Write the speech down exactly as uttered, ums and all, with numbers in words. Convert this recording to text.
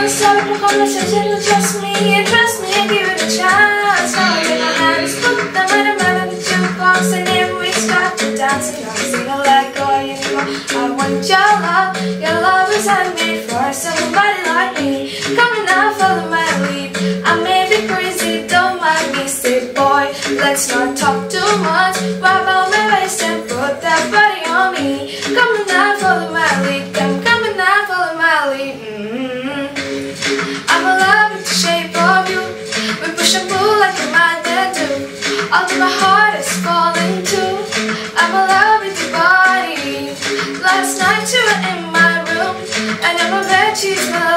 Start to conversation, you trust me, and trust me, and give it a chance. Now I take my hands, put them in the middle of the jukebox, and then we start to dance. And I'm singing like, oh, you know, I want your love. Your love is handmade for somebody like me. Come on now, follow my lead. I may be crazy, don't mind me. Say, boy, let's not talk too much. Grab on my waist and put that body on me. Come on now, follow my lead. Come, come on now, follow my lead. Mm-hmm. I'm in love with the shape of you. We push and pull like a magnet do. Although my heart is falling too. I'm in love with your body. Last night you were in my room, and on my bed she's my